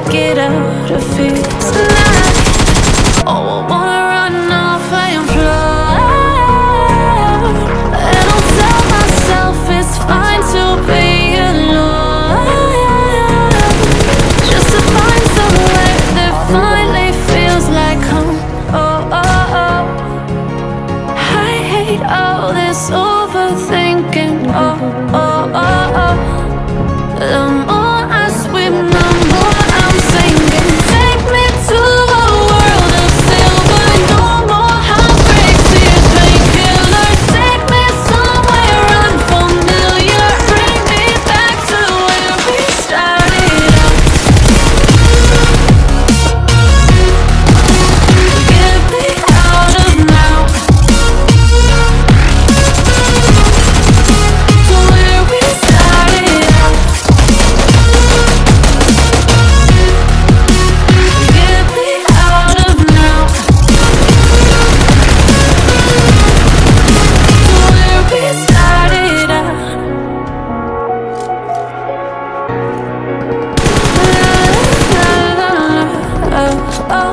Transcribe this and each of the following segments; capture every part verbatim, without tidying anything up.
get out of here tonight. Oh, I wanna run off and fly, and I'll tell myself it's fine to be alone, just to find somewhere that finally feels like home. Oh, oh, oh. I hate all this overthinking. Oh, oh, oh, oh. The more I swim, the more I'm sinking. Take me to a world of silver. No more heartbreaks, tears, painkillers. Take me somewhere unfamiliar. Bring me back to where we started out. Get me out of now, to where we started out. Get me out of now, to where we started out. La, la, la, oh, oh.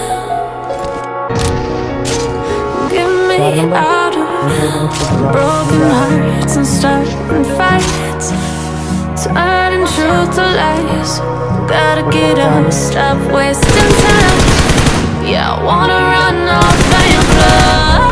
Get me out of broken hearts and starting fights, turning truth to lies. Gotta get up, stop wasting time. Yeah, I wanna run off and fly.